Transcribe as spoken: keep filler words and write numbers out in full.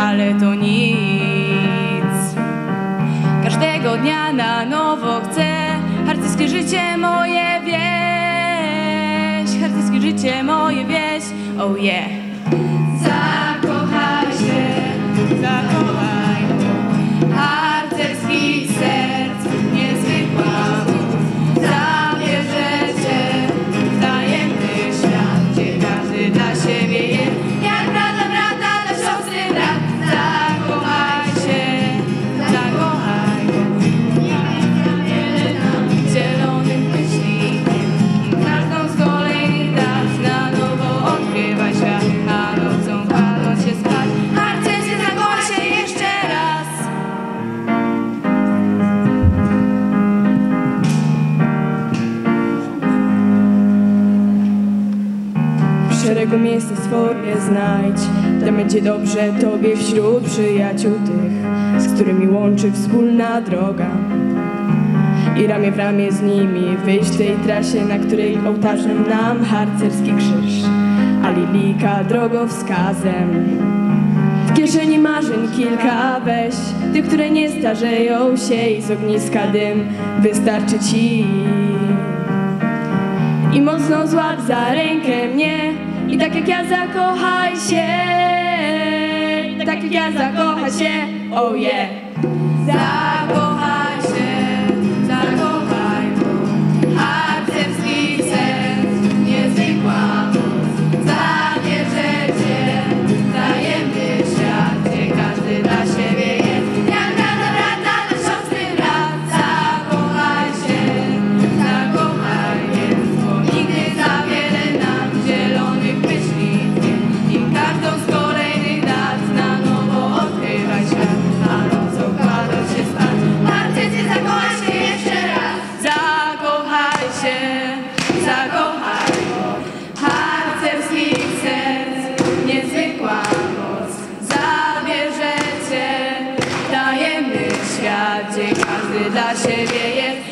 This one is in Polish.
ale to nic. Każdego dnia na nowo chcę harcerskie życie moje wieś, harcerskie życie moje wieś, oh yeah. Zakochaj się, zakochaj harcerskich serc, niezwykła moc zabierze cię w tajemny świat, gdzie każdy dla siebie jest, jak brata brata dla siostry brat. Zakochaj się, zakochaj zielonym myślikiem, każdą z kolejnych dat na nowo odkrywaj świat, a nocą padąc się spać, harcerze zakochaj się jeszcze raz. W szeregu miejsce swoje znajdź, tam będzie dobrze tobie wśród przyjaciół tych, z którymi łączy wspólna droga. I ramię w ramię z nimi wyjść w tej trasie, na której ołtarzem nam harcerski krzyż, a lilika drogowskazem. W kieszeni marzeń kilka weź, tych, które nie starzeją się, i z ogniska dym wystarczy ci. I mocno złap za rękę mnie, i tak jak ja zakochaj się, tak jak ja zakochaj się, oh yeah. Zakochaj się, zakochaj moc harcerskich serc, niezwykła moc zabierze cię w tajemny świat, gdzie każdy dla siebie jest, jak brata brata dla siostry brat. Zakochaj się, zakochaj jest, bo nigdy za wiele nam zielonych myśli i każdą z kolejnych dat na nowo odkrywaj świat, a nocą kładąc się spać, harcerzy zakochaj się jeszcze raz. Zakochaj się, zakochaj harcerskich serc, niezwykła moc zabierze cię w tajemny świat, gdzie każdy dla siebie jest.